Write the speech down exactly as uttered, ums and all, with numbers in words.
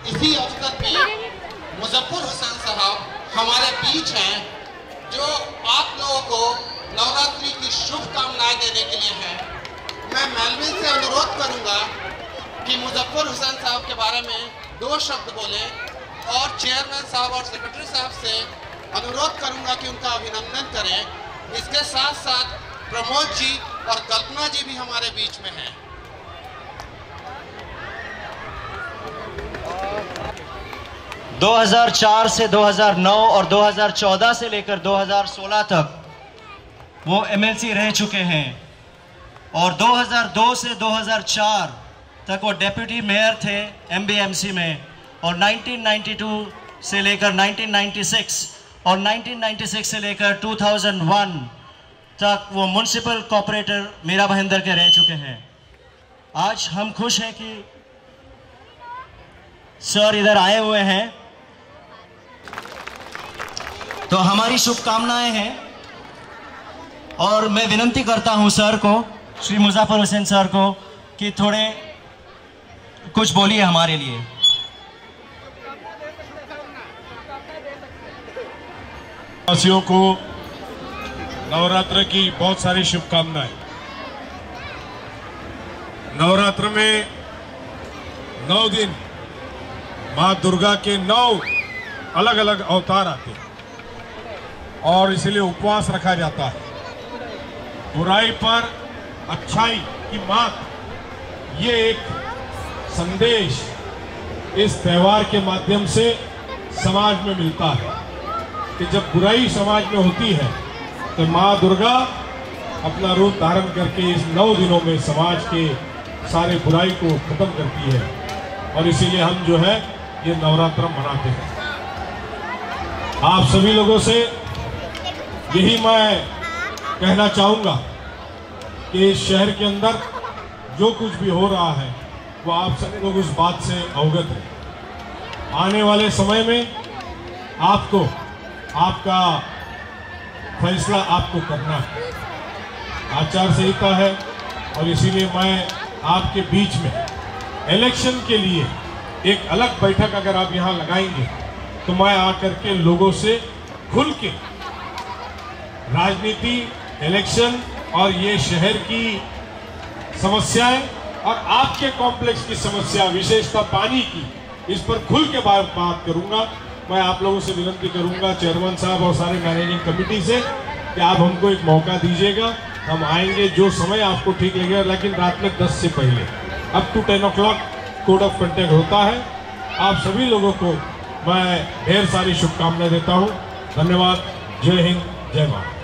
इसी अवसर पे मुजफ्फर हुसैन साहब हमारे बीच हैं, जो आप लोगों को नवरात्रि की शुभकामनाएं देने के लिए हैं। मैं मेलविन से अनुरोध करूंगा कि मुजफ्फर हुसैन साहब के बारे में दो शब्द बोले और चेयरमैन साहब और सेक्रेटरी साहब से अनुरोध करूंगा कि उनका अभिनंदन करें। इसके साथ साथ प्रमोद जी और कल्पना जी भी हमारे बीच में हैं। दो हज़ार चार से दो हज़ार नौ और दो हज़ार चौदह से लेकर दो हज़ार सोलह तक वो एम एल सी रह चुके हैं और दो हज़ार दो से दो हज़ार चार तक वो डेप्यूटी मेयर थे एम बी एम सी में, और उन्नीस सौ बानवे से लेकर उन्नीस सौ छियानवे और उन्नीस सौ छियानवे से लेकर दो हज़ार एक तक वो म्यूनसिपल कॉर्पोरेटर मीरा भायंदर के रह चुके हैं। आज हम खुश हैं कि सर इधर आए हुए हैं, तो हमारी शुभकामनाएं हैं और मैं विनती करता हूं सर को, श्री मुजफ्फर हुसैन सर को, कि थोड़े कुछ बोलिए हमारे लिए। वासियों को नवरात्र की बहुत सारी शुभकामनाएं। नवरात्र में नौ दिन माँ दुर्गा के नौ अलग अलग अवतार आते हैं और इसलिए उपवास रखा जाता है। बुराई पर अच्छाई की मात, ये एक संदेश इस त्योहार के माध्यम से समाज में मिलता है कि जब बुराई समाज में होती है तो माँ दुर्गा अपना रूप धारण करके इस नौ दिनों में समाज के सारे बुराई को खत्म करती है, और इसीलिए हम जो है ये नवरात्र मनाते हैं। आप सभी लोगों से यही मैं कहना चाहूँगा कि इस शहर के अंदर जो कुछ भी हो रहा है वो आप सभी लोग उस बात से अवगत हैं। आने वाले समय में आपको आपका फैसला आपको करना है। आचार संहिता है और इसीलिए मैं आपके बीच में इलेक्शन के लिए एक अलग बैठक अगर आप यहाँ लगाएंगे तो मैं आकर के लोगों से खुल के राजनीति, इलेक्शन और ये शहर की समस्याएं और आपके कॉम्प्लेक्स की समस्या, विशेषता पानी की, इस पर खुल के बात बात करूंगा। मैं आप लोगों से विनती करूंगा, चेयरमैन साहब और सारे मैनेजिंग कमेटी से, कि आप हमको एक मौका दीजिएगा। हम आएंगे जो समय आपको ठीक लगेगा, लेकिन रात में दस से पहले up to ten o'clock code of conduct होता है। आप सभी लोगों को मैं ढेर सारी शुभकामनाएं देता हूं। धन्यवाद। जय हिंद, जय भारत।